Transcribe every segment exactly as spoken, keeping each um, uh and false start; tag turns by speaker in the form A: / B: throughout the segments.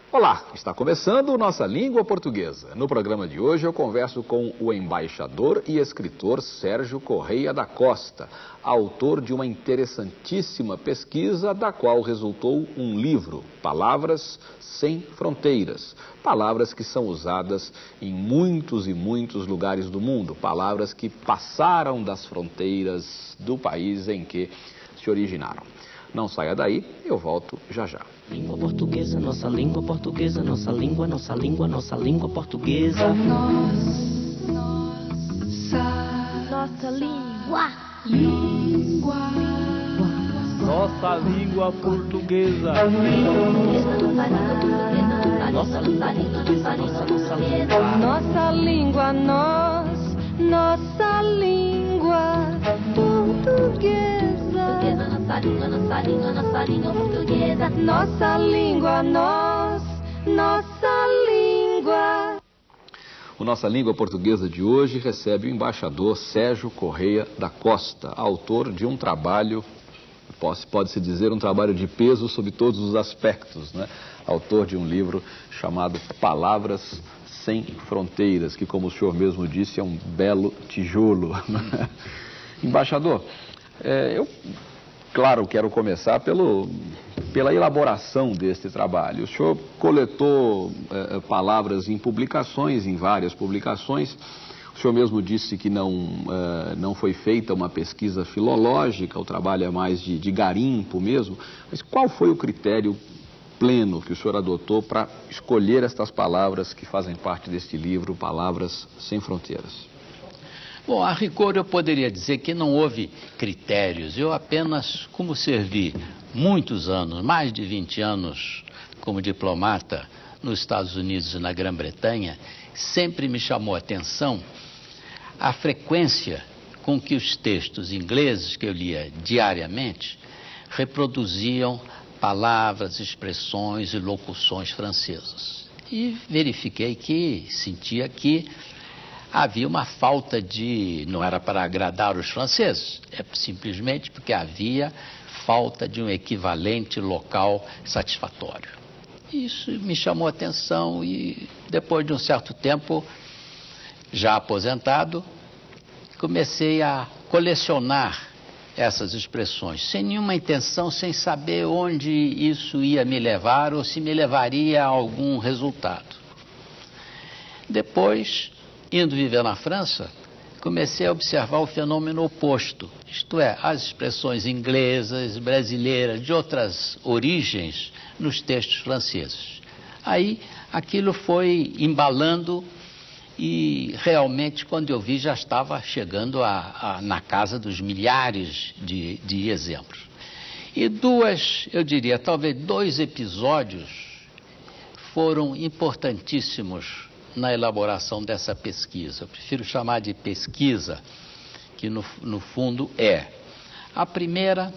A: Olá, está começando Nossa Língua Portuguesa. No programa de hoje eu converso com o embaixador e escritor Sérgio Correia da Costa, autor de uma interessantíssima pesquisa da qual resultou um livro, Palavras Sem Fronteiras. Palavras que são usadas em muitos e muitos lugares do mundo, palavras que passaram das fronteiras do país em que se originaram. Não saia daí, eu volto já já.
B: Língua portuguesa, nossa língua portuguesa, nossa língua, nossa língua, nossa língua portuguesa.
C: Nossa, nossa língua, língua,
D: nossa língua portuguesa.
B: Nossa língua portuguesa, nossa, nossa língua.
C: nossa língua, nós, nossa língua portuguesa.
E: Nossa língua, nossa língua, nossa língua portuguesa.
C: Nossa língua, nós, nossa língua.
A: O Nossa Língua Portuguesa de hoje recebe o embaixador Sérgio Correia da Costa, autor de um trabalho, pode-se dizer, um trabalho de peso sob todos os aspectos, né? Autor de um livro chamado Palavras Sem Fronteiras, que, como o senhor mesmo disse, é um belo tijolo. Embaixador, é, eu... Claro, quero começar pelo, pela elaboração deste trabalho. O senhor coletou eh, palavras em publicações, em várias publicações. O senhor mesmo disse que não, eh, não foi feita uma pesquisa filológica, o trabalho é mais de, de garimpo mesmo. Mas qual foi o critério pleno que o senhor adotou para escolher estas palavras que fazem parte deste livro, Palavras Sem Fronteiras?
D: Bom, a rigor eu poderia dizer que não houve critérios. Eu apenas, como servi muitos anos, mais de vinte anos como diplomata nos Estados Unidos e na Grã-Bretanha, sempre me chamou a atenção a frequência com que os textos ingleses que eu lia diariamente reproduziam palavras, expressões e locuções francesas. E verifiquei que, sentia que havia uma falta de... não era para agradar os franceses, é simplesmente porque havia falta de um equivalente local satisfatório. Isso me chamou a atenção e, depois de um certo tempo, já aposentado, comecei a colecionar essas expressões, sem nenhuma intenção, sem saber onde isso ia me levar ou se me levaria a algum resultado. Depois, indo viver na França, comecei a observar o fenômeno oposto, isto é, as expressões inglesas, brasileiras, de outras origens nos textos franceses. Aí aquilo foi embalando e realmente, quando eu vi, já estava chegando a, a, na casa dos milhares de, de exemplos. E duas, eu diria, talvez dois episódios foram importantíssimos na elaboração dessa pesquisa. Eu prefiro chamar de pesquisa, que no, no fundo é. A primeira,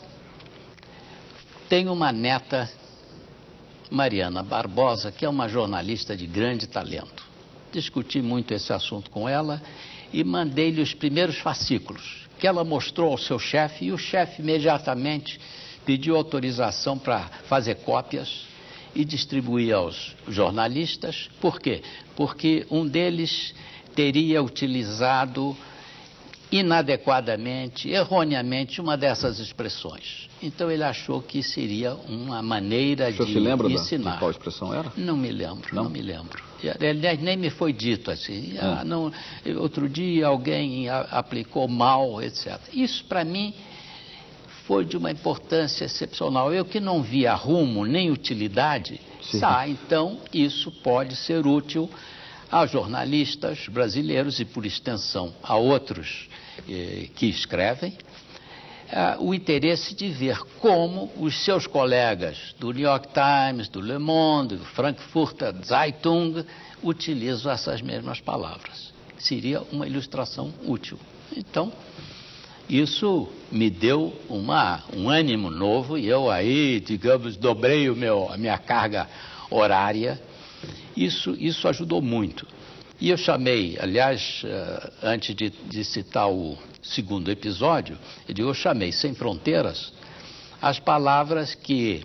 D: tenho uma neta, Mariana Barbosa, que é uma jornalista de grande talento. Discuti muito esse assunto com ela e mandei-lhe os primeiros fascículos, que ela mostrou ao seu chefe, e o chefe imediatamente pediu autorização para fazer cópias e distribuir aos jornalistas. Por quê? Porque um deles teria utilizado inadequadamente, erroneamente, uma dessas expressões. Então ele achou que seria uma maneira de ensinar. O senhor se lembra da,
A: de qual expressão era?
D: Não me lembro, não, não me lembro. Aliás, nem me foi dito assim.
A: Ah.
D: Ah, não, outro dia alguém a, aplicou mal, etcétera. Isso, para mim, foi de uma importância excepcional. Eu que não via rumo nem utilidade, ah, então isso pode ser útil a jornalistas brasileiros e, por extensão, a outros eh, que escrevem, eh, o interesse de ver como os seus colegas do New York Times, do Le Monde, do Frankfurter Zeitung utilizam essas mesmas palavras. Seria uma ilustração útil. Então, isso me deu uma, um ânimo novo e eu aí, digamos, dobrei o meu, a minha carga horária. Isso, isso ajudou muito. E eu chamei, aliás, uh, antes de, de citar o segundo episódio, eu, digo, eu chamei Sem Fronteiras as palavras que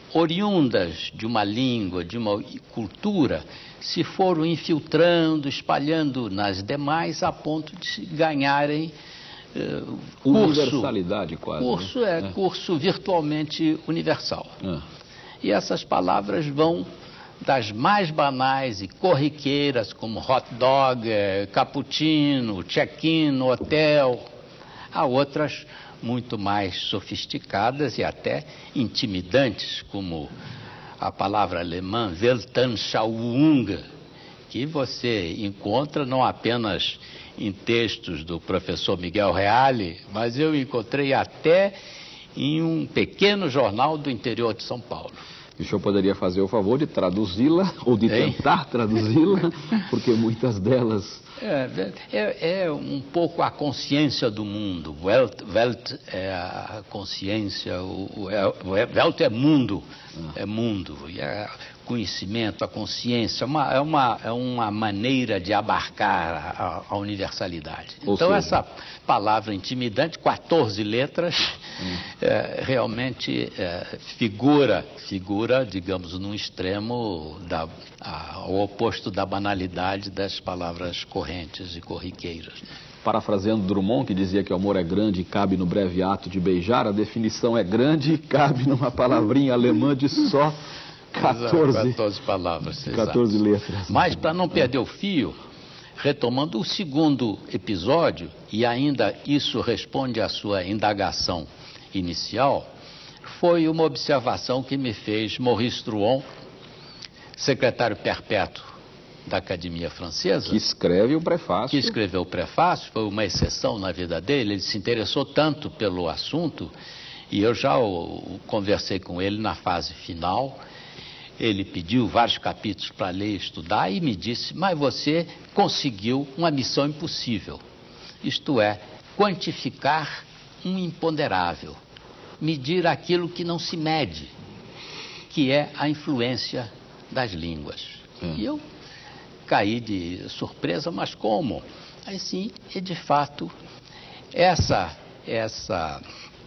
D: oriundas de uma língua, de uma cultura, se foram infiltrando, espalhando nas demais, a ponto de ganharem uh, curso,
A: universalidade quase.
D: Curso
A: né?
D: é, é curso virtualmente universal.
A: É.
D: E essas palavras vão das mais banais e corriqueiras, como hot dog, cappuccino, check-in, hotel, a outras muito mais sofisticadas e até intimidantes, como a palavra alemã Weltanschauung, que você encontra não apenas em textos do professor Miguel Reale, mas eu encontrei até em um pequeno jornal do interior de São Paulo.
A: E o senhor poderia fazer o favor de traduzi-la, ou de
D: Hein?
A: tentar traduzi-la, porque muitas delas...
D: É, é, é um pouco a consciência do mundo. Welt, Welt é a consciência, o, o, é, Welt é mundo, é mundo, e é conhecimento, a consciência, uma, é, uma, é uma maneira de abarcar a, a universalidade.
A: Ou
D: então
A: seja...
D: essa palavra intimidante, quatorze letras, hum. é, realmente é, figura, figura, digamos, num extremo da, a, ao oposto da banalidade das palavras correntes e corriqueiras.
A: Parafraseando Drummond, que dizia que o amor é grande e cabe no breve ato de beijar, a definição é grande e cabe numa palavrinha alemã de só quatorze,
D: quatorze palavras.
A: quatorze letras.
D: Mas, para não perder o fio, retomando o segundo episódio, e ainda isso responde à sua indagação inicial, foi uma observação que me fez Maurice Drouin, secretário perpétuo da Academia Francesa,
A: que escreve o prefácio.
D: Que escreveu o prefácio, foi uma exceção na vida dele, ele se interessou tanto pelo assunto, e eu já o, o conversei com ele na fase final. Ele pediu vários capítulos para ler e estudar e me disse, mas você conseguiu uma missão impossível, isto é, quantificar um imponderável, medir aquilo que não se mede, que é a influência das línguas. Hum. E eu caí de surpresa, mas como? Aí sim, e de fato, essa, essa,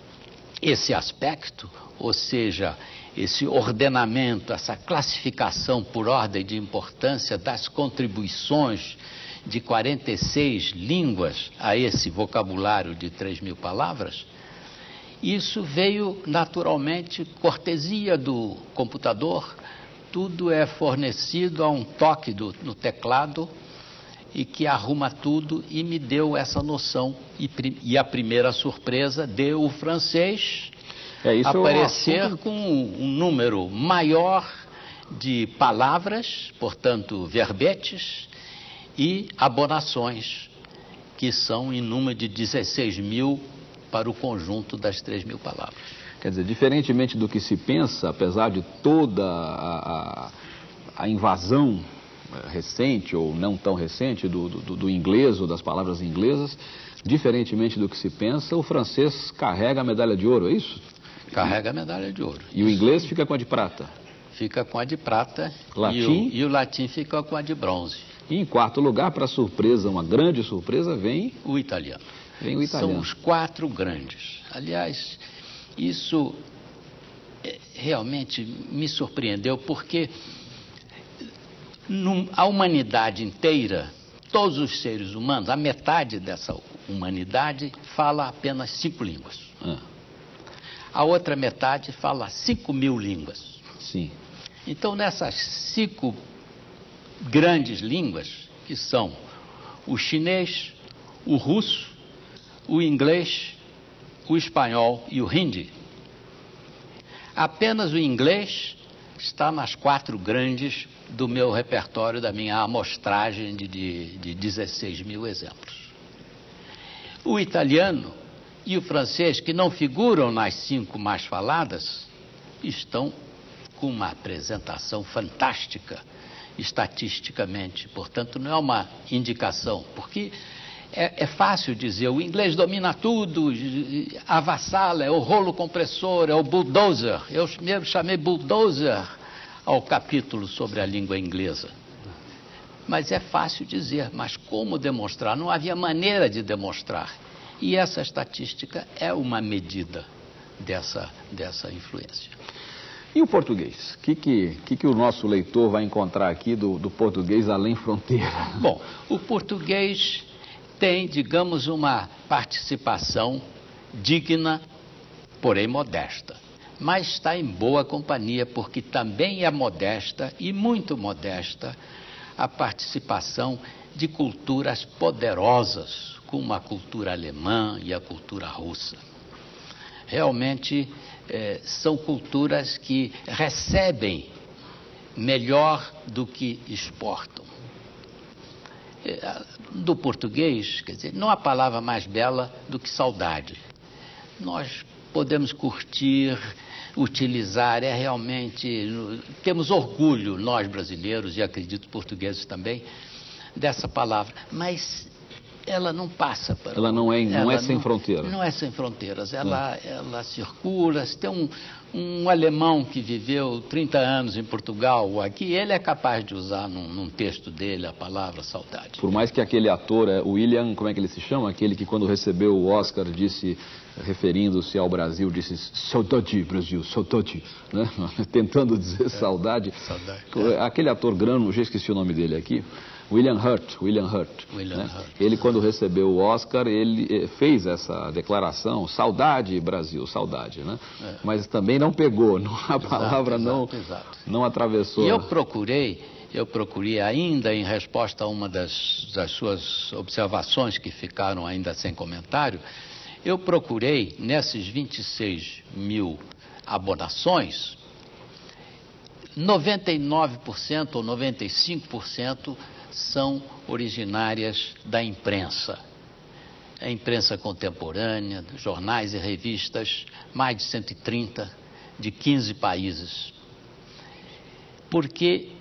D: esse aspecto, ou seja, esse ordenamento, essa classificação por ordem de importância das contribuições de quarenta e seis línguas a esse vocabulário de três mil palavras, isso veio naturalmente, cortesia do computador, tudo é fornecido a um toque do, no teclado e que arruma tudo e me deu essa noção. E, e a primeira surpresa deu o francês é, isso aparecer é uma... com um número maior de palavras, portanto, verbetes e abonações, que são em número de dezesseis mil para o conjunto das três mil palavras.
A: Quer dizer, diferentemente do que se pensa, apesar de toda a, a, a invasão recente ou não tão recente do, do, do inglês ou das palavras inglesas, diferentemente do que se pensa, o francês carrega a medalha de ouro, é isso?
D: Carrega a medalha de ouro.
A: E o inglês fica com a de prata?
D: Fica com a de prata.
A: Latim?
D: E o, e o latim fica com a de bronze.
A: E em quarto lugar, para surpresa, uma grande surpresa, vem...
D: O italiano.
A: Vem o italiano.
D: São os quatro grandes. Aliás, isso realmente me surpreendeu, porque a humanidade inteira, todos os seres humanos, a metade dessa humanidade fala apenas cinco línguas. Ah. A outra metade fala cinco mil línguas.
A: Sim.
D: Então, nessas cinco grandes línguas, que são o chinês, o russo, o inglês, o espanhol e o hindi, apenas o inglês está nas quatro grandes do meu repertório, da minha amostragem de, de, de dezesseis mil exemplos. O italiano e o francês, que não figuram nas cinco mais faladas, estão com uma apresentação fantástica, estatisticamente. Portanto, não é uma indicação, porque é, é fácil dizer, o inglês domina tudo, avassala, é o rolo compressor, é o bulldozer. Eu mesmo chamei bulldozer ao capítulo sobre a língua inglesa. Mas é fácil dizer, mas como demonstrar? Não havia maneira de demonstrar. E essa estatística é uma medida dessa, dessa influência.
A: E o português? O que, que, que, que o nosso leitor vai encontrar aqui do, do português além fronteira?
D: Bom, o português tem, digamos, uma participação digna, porém modesta. Mas está em boa companhia, porque também é modesta, e muito modesta, a participação de culturas poderosas, como a cultura alemã e a cultura russa. Realmente, eh, são culturas que recebem melhor do que exportam. Do português, quer dizer, não há palavra mais bela do que saudade. Nós podemos curtir, utilizar, é realmente, temos orgulho, nós brasileiros, e acredito portugueses também, dessa palavra, mas ela não passa para...
A: Ela não é, não é sem
D: não,
A: fronteira.
D: Não é sem fronteiras, ela, ela circula. Se tem um, um alemão que viveu trinta anos em Portugal ou aqui, ele é capaz de usar num, num texto dele a palavra saudade.
A: Por mais que aquele ator, o William, como é que ele se chama? Aquele que quando recebeu o Oscar disse, referindo-se ao Brasil, disse saudade, Brasil, saudade, né? Tentando dizer é, saudade.
D: saudade
A: é. Aquele ator grande, já esqueci o nome dele aqui, William Hurt, William Hurt,
D: William
A: né?
D: Hurt.
A: Ele, quando recebeu o Oscar, ele fez essa declaração, saudade, Brasil, saudade, né? É. Mas também não pegou, não, a
D: exato,
A: palavra
D: exato,
A: não,
D: exato.
A: não atravessou.
D: E eu procurei, eu procurei ainda em resposta a uma das, das suas observações que ficaram ainda sem comentário, eu procurei nesses vinte e seis mil abonações, noventa e nove por cento ou noventa e cinco por cento são originárias da imprensa. A imprensa contemporânea, jornais e revistas, mais de cento e trinta, de quinze países. Porque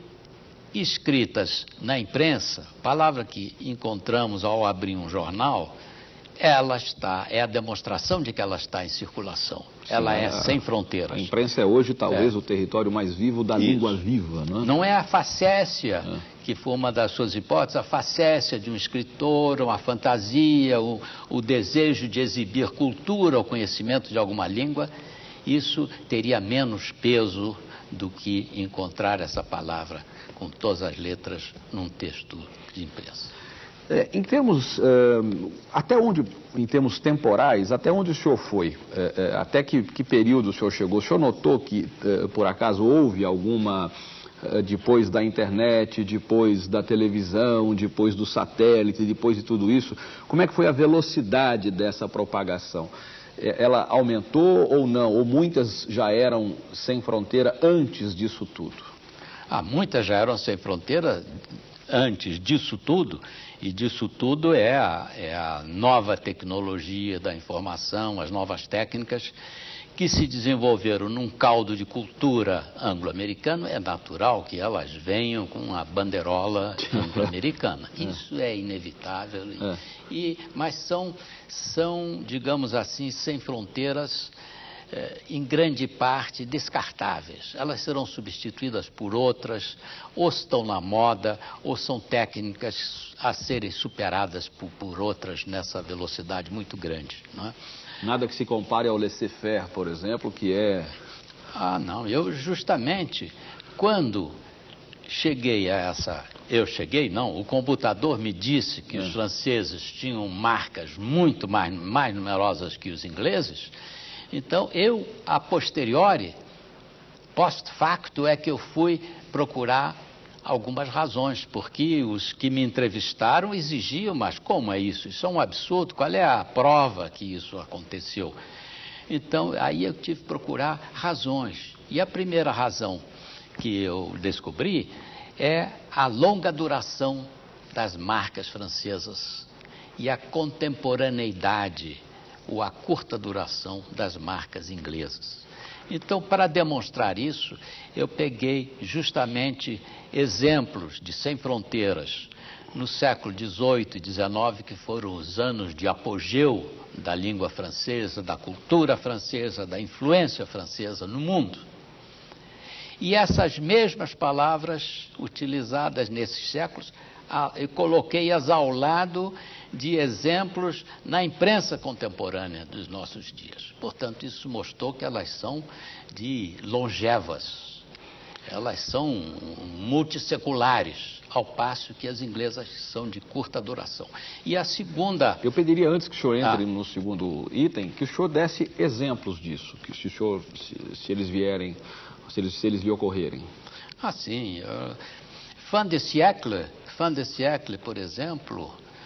D: escritas na imprensa, palavra que encontramos ao abrir um jornal, ela está, é a demonstração de que ela está em circulação. Sim, ela é a, sem fronteiras.
A: A imprensa é hoje talvez
D: é.
A: o território mais vivo da Isso. língua viva, não é?
D: Não é a facécia,
A: é.
D: que foi uma das suas hipóteses, a facécia de um escritor, uma fantasia, o, o desejo de exibir cultura ou conhecimento de alguma língua. Isso teria menos peso do que encontrar essa palavra com todas as letras num texto de imprensa.
A: É, em termos, uh, até onde, em termos temporais, até onde o senhor foi? Uh, uh, até que, que período o senhor chegou? O senhor notou que, uh, por acaso, houve alguma, uh, depois da internet, depois da televisão, depois do satélite, depois de tudo isso, como é que foi a velocidade dessa propagação? Ela aumentou ou não? Ou muitas já eram sem fronteira antes disso tudo?
D: Ah, muitas já eram sem fronteira antes disso tudo. E disso tudo é a, é a nova tecnologia da informação, as novas técnicas que se desenvolveram num caldo de cultura anglo-americano. É natural que elas venham com a bandeirola anglo-americana. Isso é inevitável.
A: É.
D: E, mas são, são, digamos assim, sem fronteiras, eh, em grande parte descartáveis. Elas serão substituídas por outras, ou estão na moda, ou são técnicas a serem superadas por, por outras nessa velocidade muito grande, não é?
A: Nada que se compare ao laissez-faire, por exemplo, que é...
D: Ah, não, eu justamente, quando cheguei a essa... Eu cheguei, não, o computador me disse que é. os franceses tinham marcas muito mais, mais numerosas que os ingleses, então eu, a posteriori, post facto, é que eu fui procurar algumas razões, porque os que me entrevistaram exigiam, mas como é isso? Isso é um absurdo, qual é a prova que isso aconteceu? Então, aí eu tive que procurar razões. E a primeira razão que eu descobri é a longa duração das marcas francesas e a contemporaneidade, ou a curta duração das marcas inglesas. Então, para demonstrar isso, eu peguei justamente exemplos de sem fronteiras no século dezoito e dezenove, que foram os anos de apogeu da língua francesa, da cultura francesa, da influência francesa no mundo. E essas mesmas palavras utilizadas nesses séculos, eu coloquei-as ao lado de exemplos na imprensa contemporânea dos nossos dias. Portanto, isso mostrou que elas são de longevas, elas são multisseculares, ao passo que as inglesas são de curta duração. E a segunda...
A: Eu pediria, antes que o senhor entre
D: ah.
A: no segundo item, que o senhor desse exemplos disso, que se, o senhor, se, se eles vierem, se eles, se eles lhe ocorrerem.
D: Ah, sim. Uh, fin de siècle, fin de siècle, por exemplo,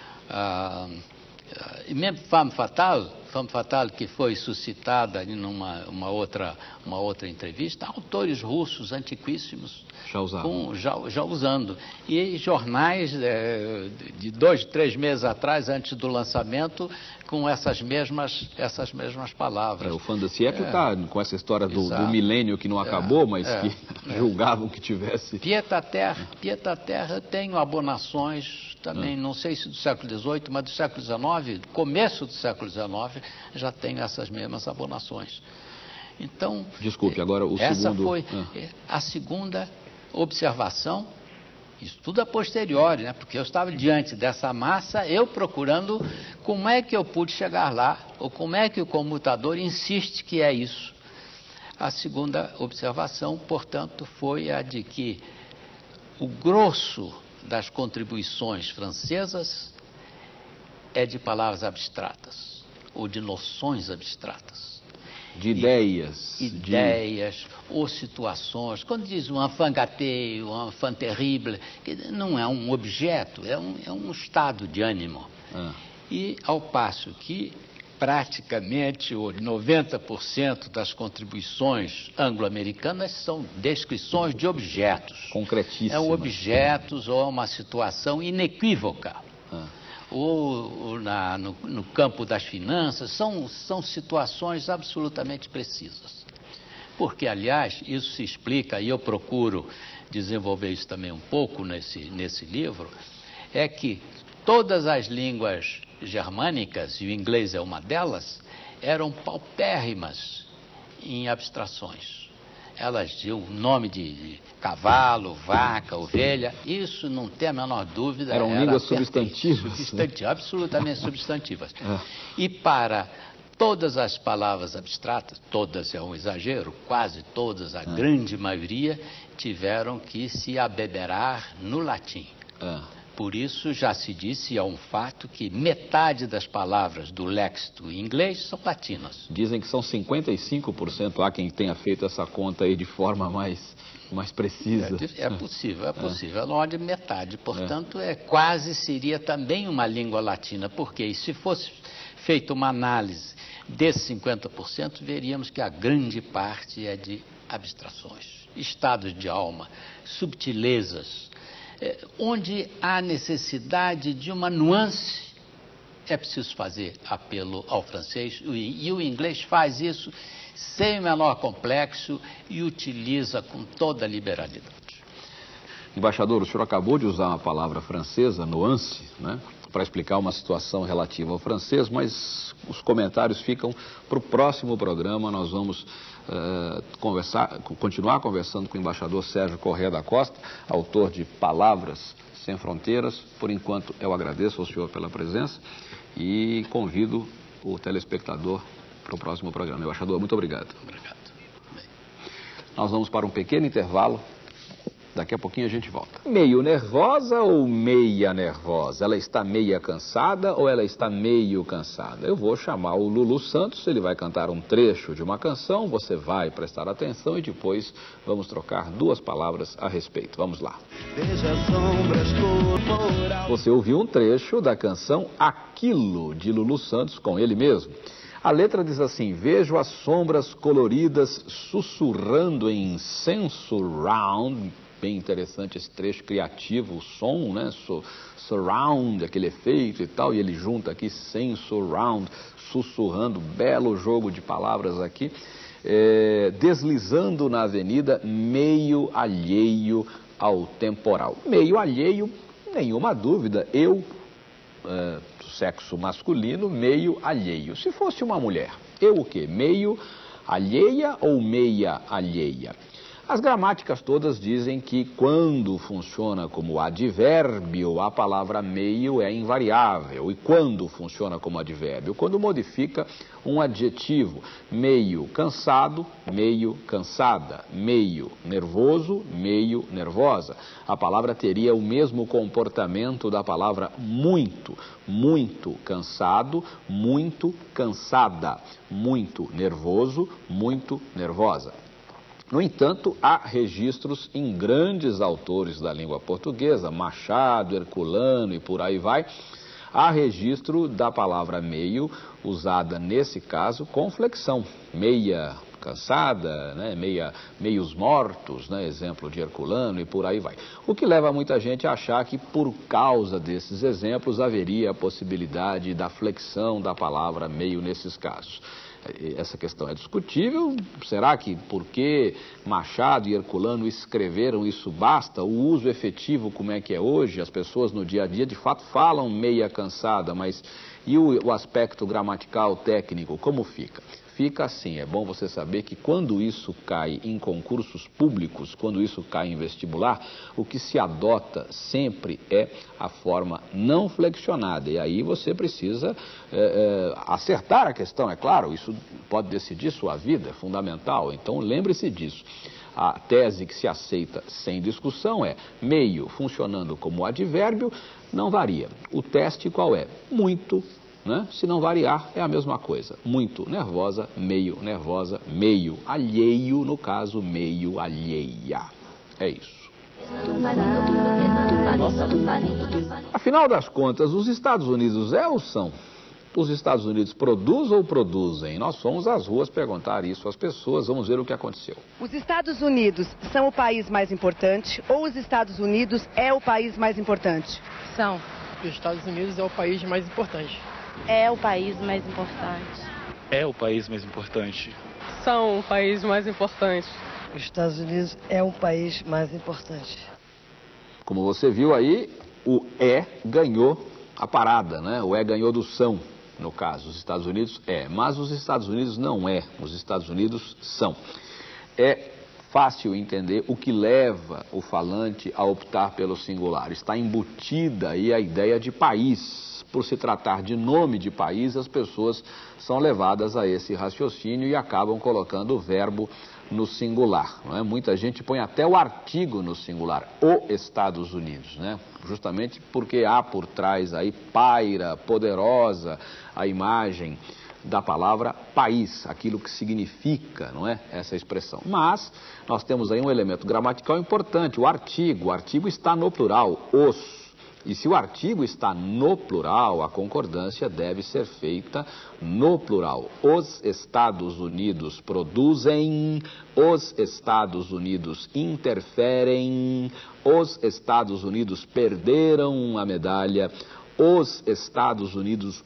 D: uh, uh, e mesmo Femme Fatale, Femme Fatale, que foi suscitada em uma, uma, outra, uma outra entrevista, autores russos antiquíssimos
A: já,
D: com, já, já usando. E jornais é, de dois, três meses atrás, antes do lançamento, com essas mesmas, essas mesmas palavras.
A: É, o Fin de siècle está é, com essa história do, do milênio que não
D: é,
A: acabou, mas
D: é,
A: que é. julgavam que tivesse...
D: Pied-à-terre, Pied-à-terre tem abonações também, é. não sei se do século dezoito, mas do século dezenove, começo do século dezenove, já tem essas mesmas abonações. Então,
A: desculpe, agora o
D: essa
A: segundo...
D: foi
A: é.
D: a segunda observação, isso tudo a posteriori, né? Porque eu estava diante dessa massa, eu procurando como é que eu pude chegar lá, ou como é que o comutador insiste que é isso. A segunda observação, portanto, foi a de que o grosso das contribuições francesas é de palavras abstratas, ou de noções abstratas.
A: De ideias.
D: I, ideias, de... ou situações. Quando diz um enfant gâté, um enfant terrible, não é um objeto, é um, é um estado de ânimo. Ah. E ao passo que praticamente noventa por cento das contribuições anglo-americanas são descrições de objetos.
A: Concretíssimas.
D: É um objetos ou uma situação inequívoca. Ah. ou, ou na, no, no campo das finanças, são, são situações absolutamente precisas. Porque, aliás, isso se explica, e eu procuro desenvolver isso também um pouco nesse, nesse livro, é que todas as línguas germânicas, e o inglês é uma delas, eram paupérrimas em abstrações. Elas tinham o nome de, de cavalo, vaca, ovelha, isso não tem a menor dúvida.
A: Eram
D: era
A: línguas substantivas.
D: Substantivas, né? Absolutamente substantivas. É. E para todas as palavras abstratas, todas é um exagero, quase todas, a é. grande maioria, tiveram que se abeberar no latim. É. Por isso já se disse, é um fato, que metade das palavras do léxico inglês são latinas.
A: Dizem que são cinquenta e cinco por cento, há quem tenha feito essa conta aí de forma mais, mais precisa.
D: É, é possível, é possível, é longe de metade. Portanto, é. é, quase seria também uma língua latina, porque se fosse feita uma análise desses cinquenta por cento, veríamos que a grande parte é de abstrações, estados de alma, subtilezas. É, onde há necessidade de uma nuance, é preciso fazer apelo ao francês, e, e o inglês faz isso sem o menor complexo e utiliza com toda a liberalidade.
A: Embaixador, o senhor acabou de usar uma palavra francesa, nuance, né, para explicar uma situação relativa ao francês, mas os comentários ficam para o próximo programa. Nós vamos uh, conversar, continuar conversando com o embaixador Sérgio Corrêa da Costa, autor de Palavras Sem Fronteiras. Por enquanto, eu agradeço ao senhor pela presença e convido o telespectador para o próximo programa. Embaixador, muito obrigado.
D: Obrigado. Bem.
A: Nós vamos para um pequeno intervalo. Daqui a pouquinho a gente volta. Meio nervosa ou meia nervosa? Ela está meia cansada ou ela está meio cansada? Eu vou chamar o Lulu Santos, ele vai cantar um trecho de uma canção, você vai prestar atenção e depois vamos trocar duas palavras a respeito. Vamos lá. Você ouviu um trecho da canção Aquilo, de Lulu Santos, com ele mesmo. A letra diz assim: vejo as sombras coloridas sussurrando em incenso round. Bem interessante esse trecho criativo, o som, né? So, surround, aquele efeito e tal, e ele junta aqui senso round, sussurrando, belo jogo de palavras aqui, é, deslizando na avenida, meio alheio ao temporal. Meio alheio, nenhuma dúvida, eu, é, sexo masculino, meio alheio. Se fosse uma mulher, eu o quê? Meio alheia ou meia alheia? As gramáticas todas dizem que quando funciona como advérbio, a palavra meio é invariável. E quando funciona como advérbio? Quando modifica um adjetivo. Meio cansado, meio cansada. Meio nervoso, meio nervosa. A palavra teria o mesmo comportamento da palavra muito. Muito cansado, muito cansada. Muito nervoso, muito nervosa. No entanto, há registros em grandes autores da língua portuguesa, Machado, Herculano e por aí vai, há registro da palavra meio, usada nesse caso com flexão, meia cansada, né, meia, meios mortos, né, exemplo de Herculano e por aí vai. O que leva muita gente a achar que por causa desses exemplos haveria a possibilidade da flexão da palavra meio nesses casos. Essa questão é discutível. Será que porque Machado e Herculano escreveram isso basta? O uso efetivo, como é que é hoje? As pessoas no dia a dia de fato falam meia cansada, mas e o, o aspecto gramatical, técnico, como fica? Fica assim, é bom você saber que quando isso cai em concursos públicos, quando isso cai em vestibular, o que se adota sempre é a forma não flexionada. E aí você precisa é, é, acertar a questão, é claro, isso pode decidir sua vida, é fundamental, então lembre-se disso. A tese que se aceita sem discussão é meio funcionando como advérbio, não varia. O teste qual é? Muito. Né? Se não variar, é a mesma coisa. Muito nervosa, meio nervosa, meio alheio, no caso, meio alheia. É isso. Afinal das contas, os Estados Unidos é ou são? Os Estados Unidos produzem ou produzem? Nós fomos às ruas perguntar isso às pessoas, vamos ver o que aconteceu.
F: Os Estados Unidos são o país mais importante ou os Estados Unidos é o país mais importante?
G: São. Os Estados Unidos é o país mais importante.
H: É o país mais importante.
I: É o país mais importante.
J: São o país mais importante.
K: Os Estados Unidos é o país mais importante.
A: Como você viu aí, o é ganhou a parada, né? O é ganhou do são, no caso. Os Estados Unidos é, mas os Estados Unidos não é. Os Estados Unidos são. É fácil entender o que leva o falante a optar pelo singular. Está embutida aí a ideia de país. Por se tratar de nome de país, as pessoas são levadas a esse raciocínio e acabam colocando o verbo no singular. Não é? Muita gente põe até o artigo no singular, o Estados Unidos, né? Justamente porque há por trás aí, paira, poderosa, a imagem da palavra país, aquilo que significa, não é, essa expressão. Mas nós temos aí um elemento gramatical importante, o artigo. O artigo está no plural, os. E se o artigo está no plural, a concordância deve ser feita no plural. Os Estados Unidos produzem, os Estados Unidos interferem, os Estados Unidos perderam a medalha, os Estados Unidos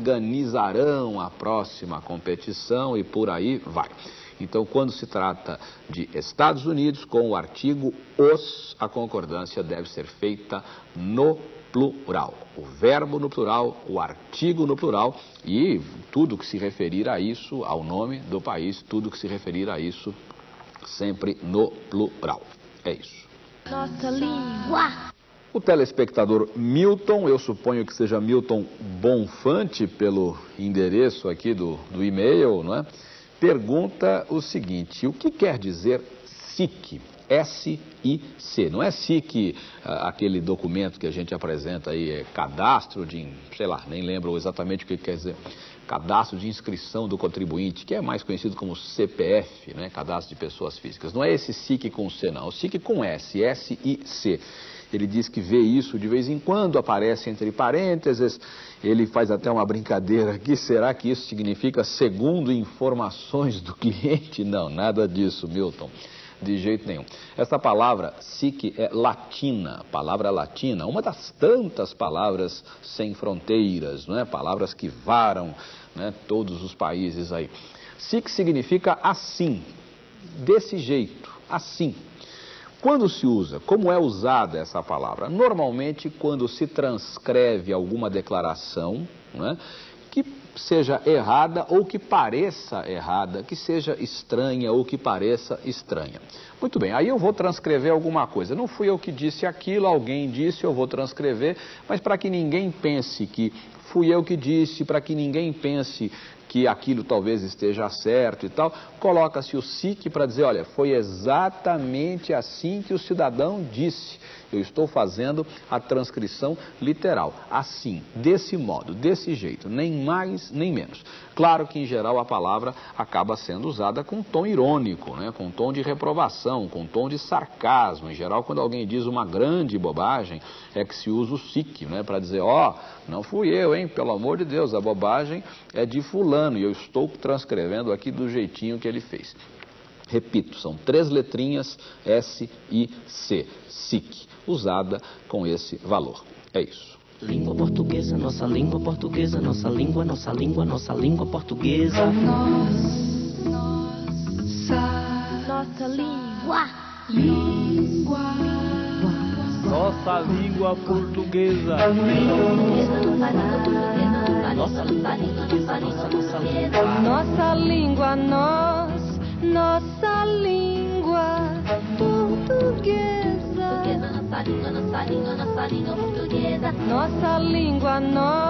A: organizarão a próxima competição e por aí vai. Então, quando se trata de Estados Unidos, com o artigo os, a concordância deve ser feita no plural. O verbo no plural, o artigo no plural e tudo que se referir a isso, ao nome do país, tudo que se referir a isso, sempre no plural. É isso.
E: Nossa língua.
A: O telespectador Milton, eu suponho que seja Milton Bonfante, pelo endereço aqui do, do e-mail, não é? Pergunta o seguinte: o que quer dizer S I C? S I C. Não é S I C aquele documento que a gente apresenta aí, é cadastro de, sei lá, nem lembro exatamente o que quer dizer. Cadastro de inscrição do contribuinte, que é mais conhecido como C P F, né? Cadastro de pessoas físicas. Não é esse S I C com C, não. O S I C com S, S I C. Ele diz que vê isso de vez em quando, aparece entre parênteses, ele faz até uma brincadeira aqui, será que isso significa segundo informações do cliente? Não, nada disso, Milton, de jeito nenhum. Essa palavra S I C é latina, palavra latina, uma das tantas palavras sem fronteiras, não é? Palavras que varam, né, todos os países aí. S I C significa assim, desse jeito, assim. Quando se usa, como é usada essa palavra? Normalmente quando se transcreve alguma declaração, né, que seja errada ou que pareça errada, que seja estranha ou que pareça estranha. Muito bem, aí eu vou transcrever alguma coisa. Não fui eu que disse aquilo, alguém disse, eu vou transcrever, mas para que ninguém pense que fui eu que disse, para que ninguém pense que aquilo talvez esteja certo e tal, coloca-se o S I C para dizer, olha, foi exatamente assim que o cidadão disse. Eu estou fazendo a transcrição literal, assim, desse modo, desse jeito, nem mais nem menos. Claro que, em geral, a palavra acaba sendo usada com tom irônico, né? Com tom de reprovação, com tom de sarcasmo. Em geral, quando alguém diz uma grande bobagem, é que se usa o S I C, né? Para dizer, ó, oh, não fui eu, hein? Pelo amor de Deus, a bobagem é de fulano e eu estou transcrevendo aqui do jeitinho que ele fez. Repito, são três letrinhas, S I C, S I C, usada com esse valor. É isso.
B: Língua portuguesa, nossa língua portuguesa, nossa língua, nossa língua, nossa língua portuguesa.
C: Nós, nossa,
E: nossa língua,
C: língua,
I: nossa língua portuguesa.
E: Nossa língua,
C: nossa língua, nós, nossa língua portuguesa.
E: Nossa língua, nossa língua, nossa língua portuguesa.
C: Nossa língua, nós.